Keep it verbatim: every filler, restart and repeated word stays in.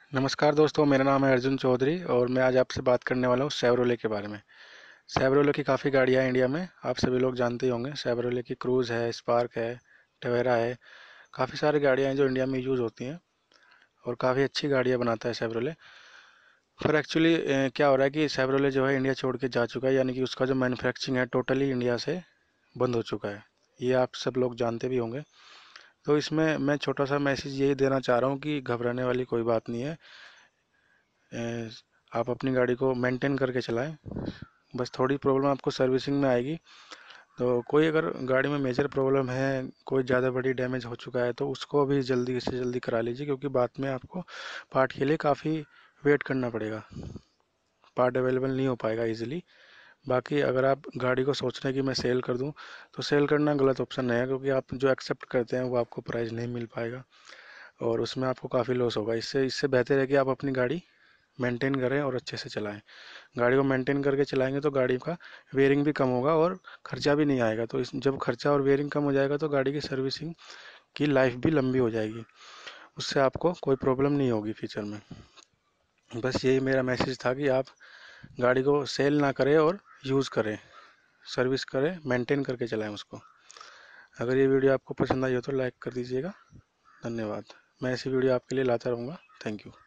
नमस्कार दोस्तों, मेरा नाम है अर्जुन चौधरी और मैं आज आपसे बात करने वाला हूँ शेवरोले के बारे में। शेवरोले की काफ़ी गाड़ियाँ हैं इंडिया में, आप सभी लोग जानते ही होंगे। शेवरोले की क्रूज़ है, स्पार्क है, टवेरा है। काफ़ी सारी गाड़ियाँ हैं जो इंडिया में यूज़ होती हैं और काफ़ी अच्छी गाड़ियाँ बनाता है शेवरोले। पर एक्चुअली क्या हो रहा है कि शेवरोले जो है इंडिया छोड़ के जा चुका है, यानी कि उसका जो मैन्युफैक्चरिंग है टोटली इंडिया से बंद हो चुका है। ये आप सब लोग जानते भी होंगे। तो इसमें मैं छोटा सा मैसेज यही देना चाह रहा हूँ कि घबराने वाली कोई बात नहीं है। ए, आप अपनी गाड़ी को मेंटेन करके चलाएं। बस थोड़ी प्रॉब्लम आपको सर्विसिंग में आएगी। तो कोई अगर गाड़ी में मेजर प्रॉब्लम है, कोई ज़्यादा बड़ी डैमेज हो चुका है, तो उसको भी जल्दी से जल्दी करा लीजिए, क्योंकि बाद में आपको पार्ट के लिए काफ़ी वेट करना पड़ेगा। पार्ट अवेलेबल नहीं हो पाएगा इजीली। बाकी अगर आप गाड़ी को सोच रहे हैं कि मैं सेल कर दूं, तो सेल करना गलत ऑप्शन है, क्योंकि आप जो एक्सेप्ट करते हैं वो आपको प्राइस नहीं मिल पाएगा और उसमें आपको काफ़ी लॉस होगा। इससे इससे बेहतर है कि आप अपनी गाड़ी मेंटेन करें और अच्छे से चलाएं। गाड़ी को मेंटेन करके चलाएंगे तो गाड़ी का वेयरिंग भी कम होगा और खर्चा भी नहीं आएगा। तो इस जब खर्चा और वेयरिंग कम हो जाएगा तो गाड़ी की सर्विसिंग की लाइफ भी लंबी हो जाएगी। उससे आपको कोई प्रॉब्लम नहीं होगी फ्यूचर में। बस यही मेरा मैसेज था कि आप गाड़ी को सेल ना करें और यूज़ करें, सर्विस करें, मेंटेन करके चलाएं उसको। अगर ये वीडियो आपको पसंद आई हो तो लाइक कर दीजिएगा। धन्यवाद। मैं ऐसी वीडियो आपके लिए लाता रहूँगा। Thank you.